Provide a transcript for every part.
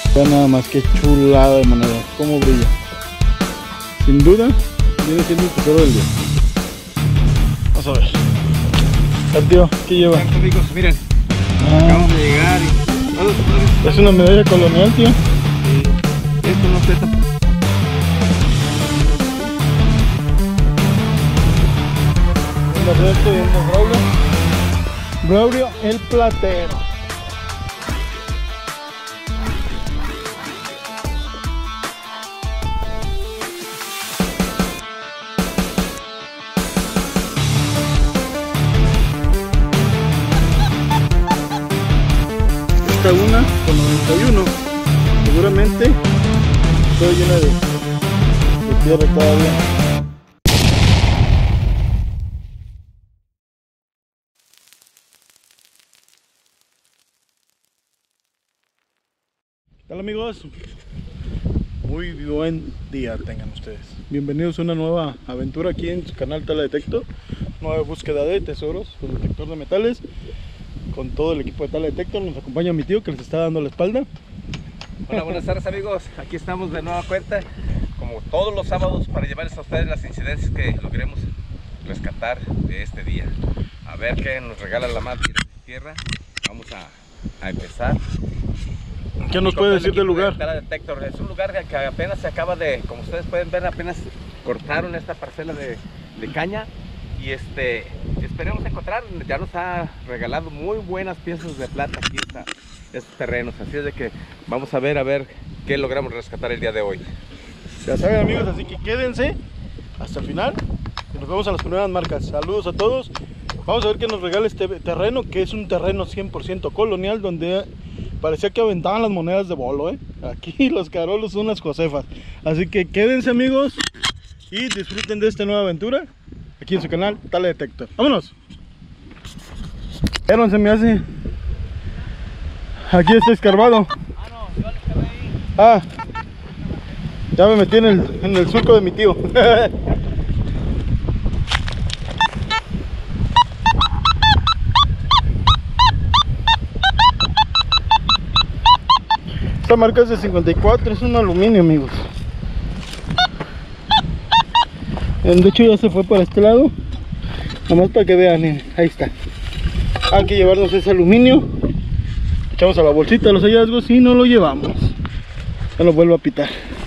Vean nada más que chulada de moneda, cómo brilla. Sin duda, viene siendo el tesoro del día. Vamos a ver. Tío, ¿qué lleva? Amigos, miren, acabamos de llegar y... Es una medalla colonial, tío. Esto no sé tampoco. Braulio el platero. Esta una con 91. Seguramente estoy llena de tierra todavía. ¿Qué tal, amigos? Muy buen día tengan ustedes. Bienvenidos a una nueva aventura aquí en su canal Tala Detector. Nueva búsqueda de tesoros con detector de metales. Con todo el equipo de Tala Detector nos acompaña mi tío que les está dando la espalda. Hola, buenas tardes, amigos. Aquí estamos de nueva cuenta, como todos los sábados, para llevarles a ustedes las incidencias que logremos rescatar de este día. A ver qué nos regala la madre tierra. Vamos a empezar. ¿Qué nos puede decir del lugar? Tala Detector. Es un lugar que apenas se acaba de, como ustedes pueden ver, apenas cortaron esta parcela de caña. Y esperemos encontrar, ya nos ha regalado muy buenas piezas de plata aquí estos terrenos. Así es de que vamos a ver qué logramos rescatar el día de hoy. Ya saben, amigos, así que quédense hasta el final y nos vemos a las primeras marcas. Saludos a todos. Vamos a ver qué nos regala este terreno, que es un terreno 100% colonial, donde parecía que aventaban las monedas de bolo, Aquí los carolos son las josefas. Así que quédense, amigos, y disfruten de esta nueva aventura aquí en su canal Tala Detector. ¡Vámonos! Se me hace. Aquí está escarbado. No, yo le escarbé ahí. Ah, ya me metí en el surco de mi tío. Esta marca es de 54, es un aluminio, amigos. De hecho ya se fue para este lado. Nada más para que vean, ahí está. Hay que llevarnos ese aluminio. Echamos a la bolsita los hallazgos y no lo llevamos. Ya lo vuelvo a pitar.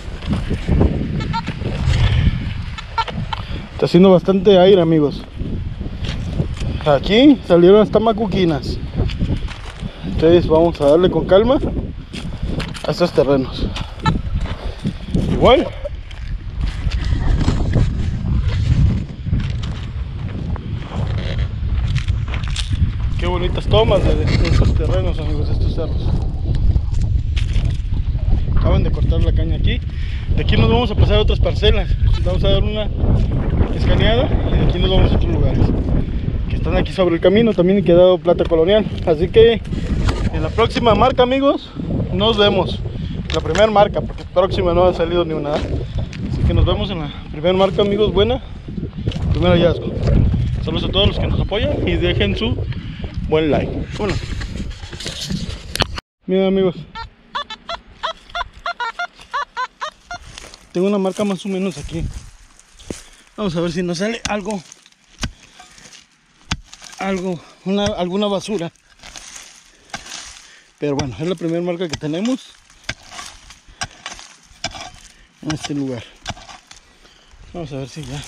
Está haciendo bastante aire, amigos. Aquí salieron hasta macuquinas. Entonces vamos a darle con calma a estos terrenos. Igual qué bonitas tomas de estos terrenos, amigos, de estos cerros. Acaban de cortar la caña aquí. De aquí nos vamos a pasar a otras parcelas. Vamos a dar una escaneada y de aquí nos vamos a otros lugares que están aquí sobre el camino. También he quedado plata colonial. Así que en la próxima marca, amigos, nos vemos. La primera marca, porque próxima no ha salido ni una. Así que nos vemos en la primera marca, amigos. Buena, primer hallazgo. Saludos a todos los que nos apoyan y dejen su buen like. Bueno, miren, amigos, tengo una marca más o menos aquí. Vamos a ver si nos sale alguna basura. Pero bueno, es la primera marca que tenemos en este lugar. Vamos a ver si ya.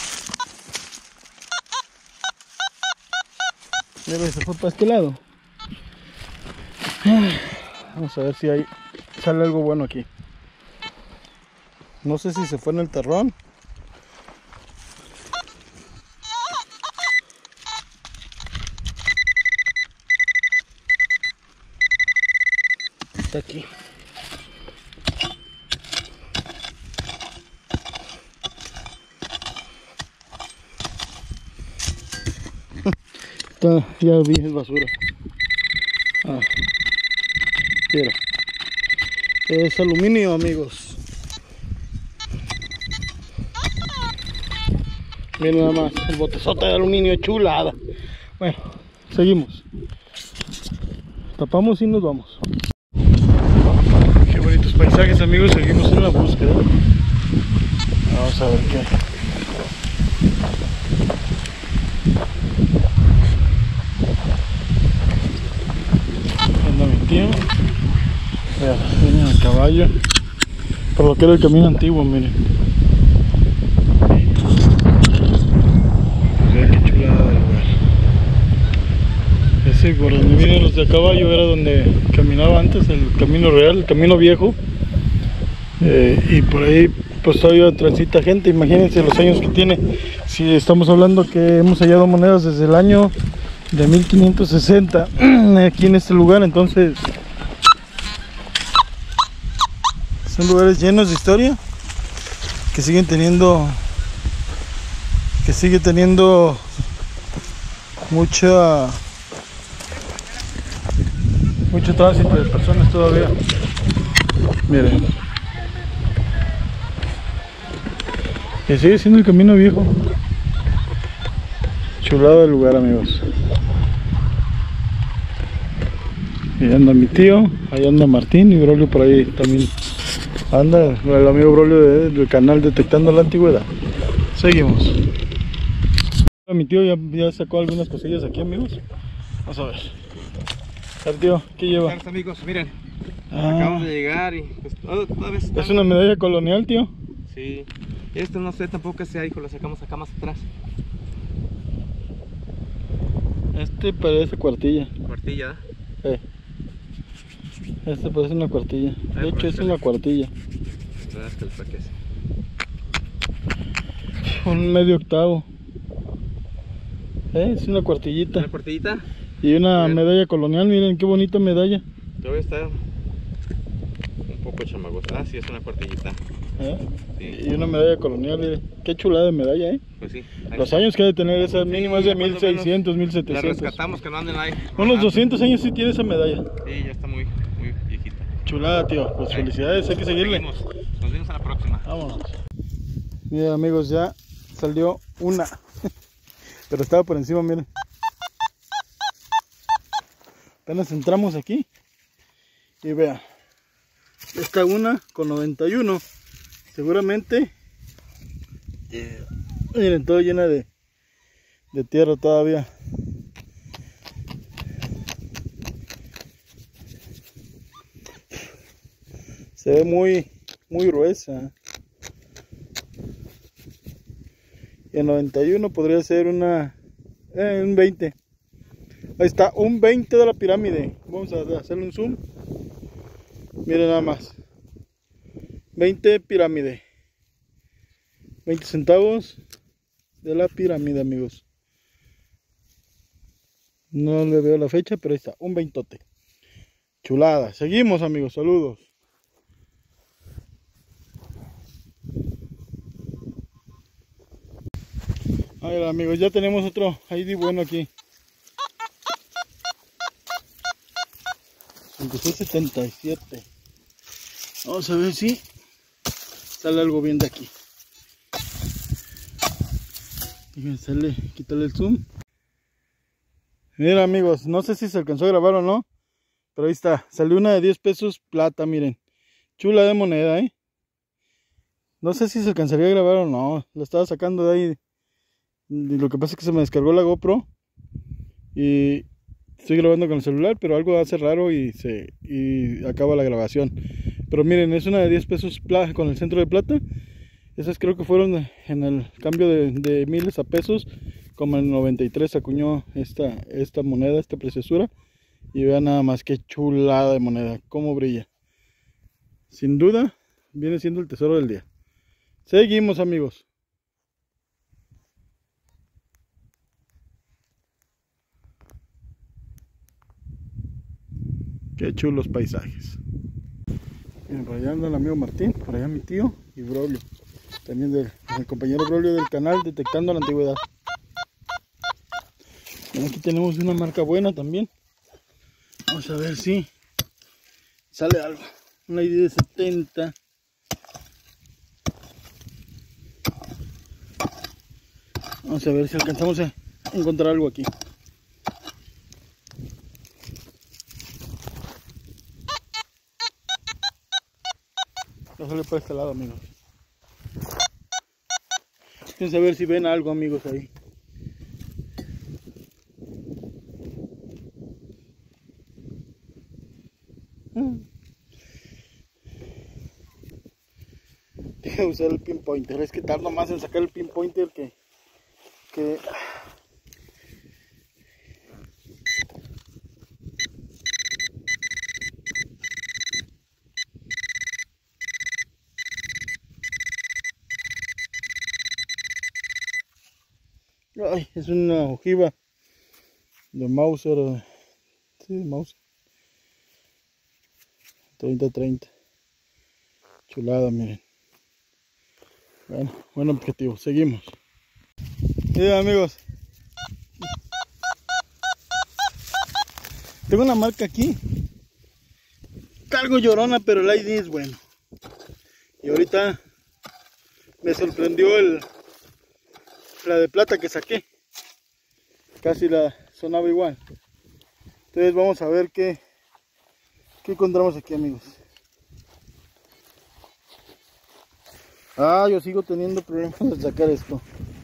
Mira, se fue para este lado. Vamos a ver si sale algo bueno aquí. No sé si se fue en el terrón. Está aquí. Ya vi, es basura. Mira, es aluminio, amigos. Miren nada más, el botezote de aluminio, chulada. Bueno, seguimos. Tapamos y nos vamos. Qué bonitos paisajes, amigos, seguimos en la búsqueda. Vamos a ver qué. Anda mi tío. Vean, viene el caballo. Por lo que era el camino antiguo, miren. Vean qué chulada de lugar. Ese por donde vienen los de a caballo era donde caminaba antes, el camino real, el camino viejo. Y por ahí pues todavía transita gente. Imagínense los años que tiene. Si estamos hablando que hemos hallado monedas desde el año de 1560 aquí en este lugar, entonces son lugares llenos de historia que siguen teniendo, mucho tránsito de personas todavía. Miren, que sigue siendo el camino viejo. Chulado el lugar, amigos. Y anda mi tío, ahí anda Martín y Braulio por ahí también. Anda el amigo Braulio del canal Detectando la Antigüedad. Seguimos. Mi tío ya sacó algunas cosillas aquí, amigos. Vamos a ver. A ver, tío, ¿qué lleva? Buenos amigos, miren. Acabamos de llegar y pues toda vez ¿Es una medalla colonial, tío? Sí. Esto no sé tampoco qué sea, hijo, lo sacamos acá más atrás. Este parece cuartilla. Cuartilla. Este parece una cuartilla. De hecho es una cuartilla. Un medio octavo. Es una cuartillita. ¿Una cuartillita? Y una medalla colonial, miren qué bonita medalla. Todavía está un poco chamagosa. Ah, sí, es una cuartillita. Sí. Y una medalla colonial, miren. Qué chulada de medalla, Pues sí. Los años que ha de tener esa mínima es de 1600, 1700. La rescatamos, que no anden ahí. Unos 200 años sí tiene esa medalla. Sí, ya está muy viejita. Chulada, tío. Pues felicidades, hay que seguirle. Seguimos. Nos vemos a la próxima. Vámonos. Miren, amigos, ya salió una. Pero estaba por encima, miren. Apenas entramos aquí. Y vean. Esta una con 91. Seguramente. Miren, todo llena de tierra todavía. Se ve muy gruesa. Y el 91 podría ser un 20. Ahí está, un 20 de la pirámide. Vamos a hacerle un zoom. Miren nada más. 20 pirámide. 20 centavos de la pirámide, amigos. No le veo la fecha, pero ahí está, un 20. Chulada. Seguimos, amigos, saludos. A ver, amigos, ya tenemos otro ID bueno aquí. 5677. Vamos a ver si sale algo bien de aquí. Déjenme quitarle el zoom. Mira, amigos, no sé si se alcanzó a grabar o no, pero ahí está, salió una de 10 pesos plata, miren. Chula de moneda, No sé si se alcanzaría a grabar o no, la estaba sacando de ahí. Y lo que pasa es que se me descargó la GoPro y estoy grabando con el celular, pero algo hace raro y acaba la grabación. Pero miren, es una de 10 pesos con el centro de plata. Esas creo que fueron en el cambio de miles a pesos, como en el 93 se acuñó esta moneda, esta preciosura. Y vean nada más qué chulada de moneda, cómo brilla. Sin duda, viene siendo el tesoro del día. Seguimos, amigos. Qué chulos paisajes. Miren, por allá anda el amigo Martín, por allá mi tío y Braulio. También el compañero Braulio del canal Detectando la Antigüedad. Y aquí tenemos una marca buena también. Vamos a ver si sale algo. Una ID de 70. Vamos a ver si alcanzamos a encontrar algo aquí. pasarle por este lado, amigos. Vamos a ver si ven algo, amigos, ahí. Deja de usar el pinpointer, es que tardo más en sacar el pinpointer que... Ay, es una ojiva de Mauser, sí, Mauser 30-30, chulada, miren. Bueno, buen objetivo, seguimos. Miren, amigos, tengo una marca aquí, algo llorona, pero el ID es bueno. Y ahorita me sorprendió la de plata que saqué, casi la sonaba igual. Entonces vamos a ver qué encontramos aquí, amigos. Yo sigo teniendo problemas de sacar esto.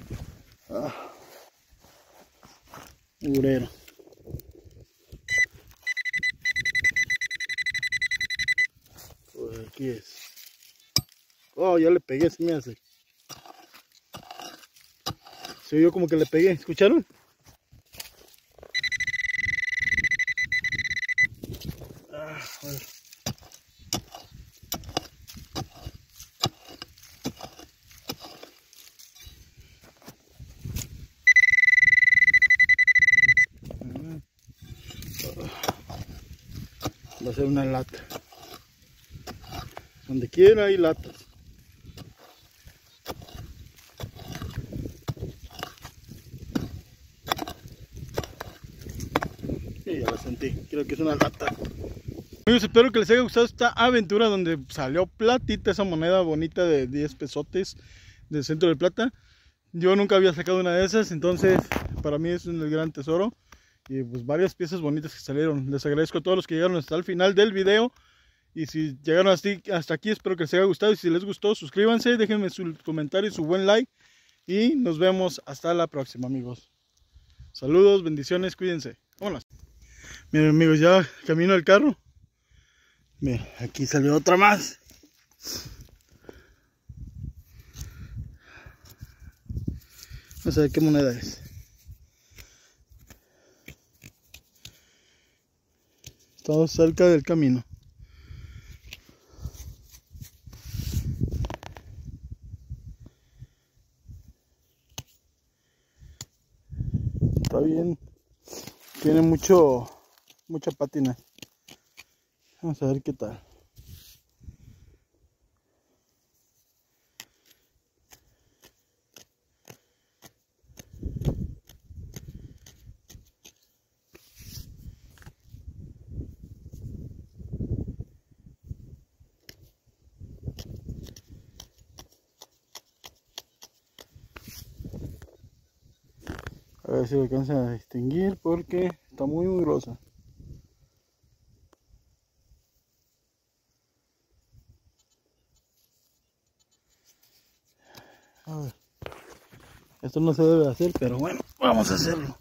Murero. Pues aquí es. Ya le pegué, se me hace. Se oyó como que le pegué, ¿escucharon? Bueno. Va a ser una lata. Donde quiera hay latas. Y ya la sentí, creo que es una lata. Amigos, espero que les haya gustado esta aventura donde salió platita, esa moneda bonita de 10 pesotes del centro de plata. Yo nunca había sacado una de esas, entonces para mí es un gran tesoro. Y pues varias piezas bonitas que salieron. Les agradezco a todos los que llegaron hasta el final del video. Y si llegaron hasta aquí, espero que les haya gustado. Y si les gustó, suscríbanse, déjenme su comentario y su buen like. Y nos vemos hasta la próxima, amigos. Saludos, bendiciones, cuídense. Vámonos. Miren, amigos, ya camino al carro. Miren, aquí salió otra más. Vamos a ver qué moneda es. Estamos cerca del camino. Está bien. Tiene mucha pátina. Vamos a ver qué tal. A ver si lo alcanzan a distinguir porque está muy grosa. A ver. Esto no se debe hacer, pero bueno, vamos a hacerlo.